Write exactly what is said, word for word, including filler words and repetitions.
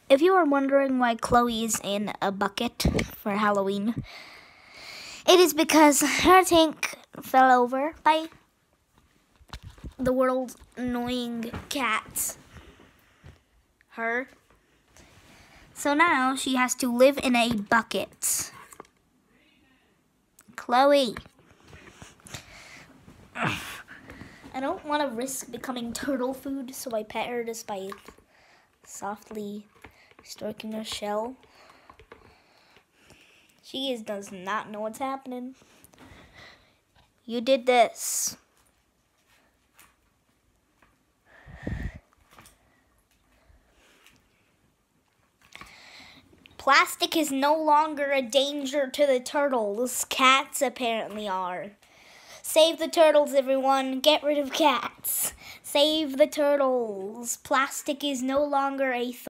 If you are wondering why Chloe is in a bucket for Halloween, it is because her tank fell over by the world's annoying cat. Her. So now she has to live in a bucket. Chloe. I don't want to risk becoming turtle food, so I pet her just by softly stroking her shell. She is, does not know what's happening. You did this. Plastic is no longer a danger to the turtles. Cats apparently are. Save the turtles, everyone. Get rid of cats. Save the turtles. Plastic is no longer a threat.